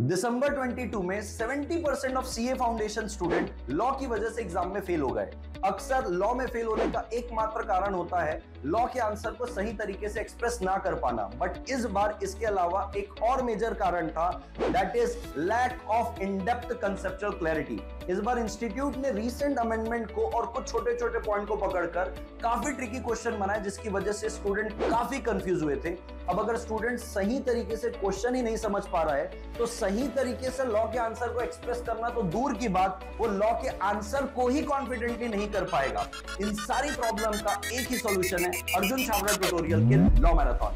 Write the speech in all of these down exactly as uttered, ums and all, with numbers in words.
दिसंबर बाईस में सत्तर percent of CA foundation student law की वजह से एग्जाम में फेल हो गए। अक्सर लॉ में फेल होने का एकमात्र कारण होता है लॉ के आंसर को सही तरीके से एक्सप्रेस ना कर पाना, बट इस बार इसके अलावा एक और मेजर कारण था, that is lack of in depth conceptual clarity. इस बार इंस्टीट्यूट ने रीसेंट अमेंडमेंट को और कुछ छोटे छोटे पॉइंट को पकड़कर काफी ट्रिकी क्वेश्चन बनाए, जिसकी वजह से स्टूडेंट काफी कंफ्यूज हुए थे। अब अगर स्टूडेंट सही तरीके से क्वेश्चन ही नहीं समझ पा रहा है तो सही तरीके से लॉ के आंसर को एक्सप्रेस करना तो दूर की बात, वो लॉ के आंसर को ही कॉन्फिडेंटली नहीं कर पाएगा। इन सारी प्रॉब्लम का एक ही सॉल्यूशन है अर्जुन छाबड़ा ट्यूटोरियल के लॉ मैराथन।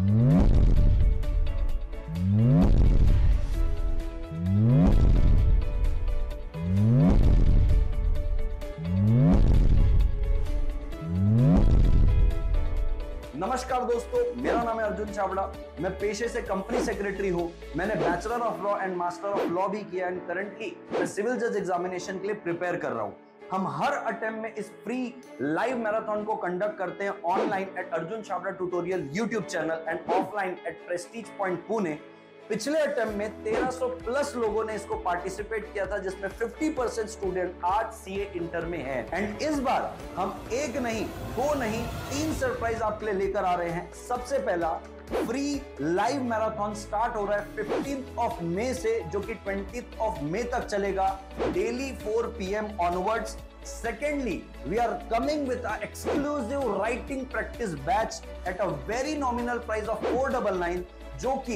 नमस्कार दोस्तों, मेरा नाम है अर्जुन छाबड़ा। मैं पेशे से कंपनी सेक्रेटरी हूं। मैंने bachelor of law and master of law भी किया एंड करंटली मैं सिविल जज एग्जामिनेशन के लिए प्रिपेयर कर रहा हूं। हम हर अटेम्प्ट में इस फ्री लाइव मैराथन को कंडक्ट करते हैं online at Arjun Chhabra tutorial YouTube channel and offline at prestige point Pune. पिछले अटेम्प्ट में तेरह सौ प्लस लोगों ने इसको पार्टिसिपेट किया था, जिसमें पचास परसेंट स्टूडेंट आज सीए इंटर में हैं। एंड इस बार हम एक नहीं, दो नहीं, तीन सरप्राइज आपके लिए लेकर आ रहे हैं। सबसे पहला, फ्री लाइव मैराथन स्टार्ट हो रहा है फिफ्टींथ ऑफ मई से, जो कि ट्वेंटियथ ऑफ मई तक चलेगा, डेली फोर पी एम ऑनवर्ड्स। Secondly, we are coming with an exclusive writing practice batch at a very nominal price of four ninety-nine, जो कि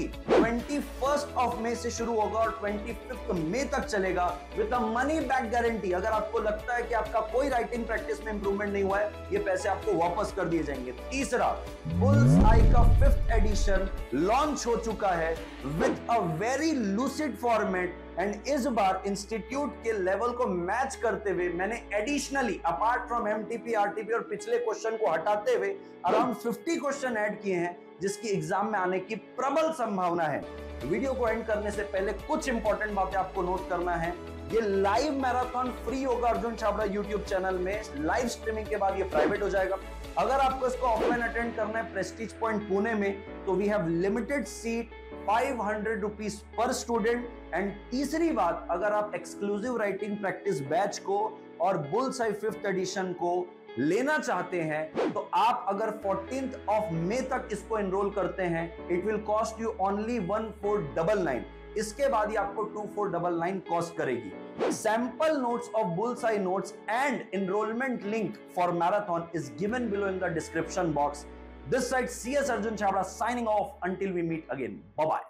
इक्कीस ऑफ मई से शुरू होगा और पच्चीस मई तक चलेगा with a money back guarantee. अगर आपको लगता है कि आपका कोई राइटिंग प्रैक्टिस में इंप्रूवमेंट नहीं हुआ है, ये पैसे आपको वापस कर दिए जाएंगे। तीसरा, बुल्स आई का फिफ्थ एडिशन लॉन्च हो चुका है with a very lucid format and इस बार इंस्टीट्यूट के लेवल को मैच करते हुए मैंने additionally apart from MTP, RTP और पिछले क्वेश्चन को हटाते हुए अराउंड फिफ्टी क्वेश्चन ऐड किए हैं, जिसकी एग्जाम में आने की प्रबल संभावना है। वीडियो को एंड करने से पहले कुछ इंपॉर्टेंट बातें आपको नोट करना है। ये लाइव मैराथन फ्री होगा अर्जुन छाबड़ा यूट्यूब चैनल में। लाइव स्ट्रीमिंग के बाद ये प्राइवेट हो जाएगा। अगर आपको इसको ऑफलाइन अटेंड करना है प्रेस्टीज पॉइंट पुणे में, तो we have limited seat, five hundred rupees per student. And तीसरी बात, अगर आप एक्सक्लूसिव राइटिंग प्रैक्टिस बैच को और बुल्स आई फिफ्थ एडिशन को लेना चाहते हैं, तो आप अगर फोर्टीन्थ ऑफ मई तक इसको एनरोल करते हैं, it will cost you only one four double nine. इसके बाद ही आपको two four double nine cost करेगी। Sample notes of bullseye notes and enrolment link for marathon is given below in the description box. This side C S Arjun Chabra signing off until we meet again. Bye bye.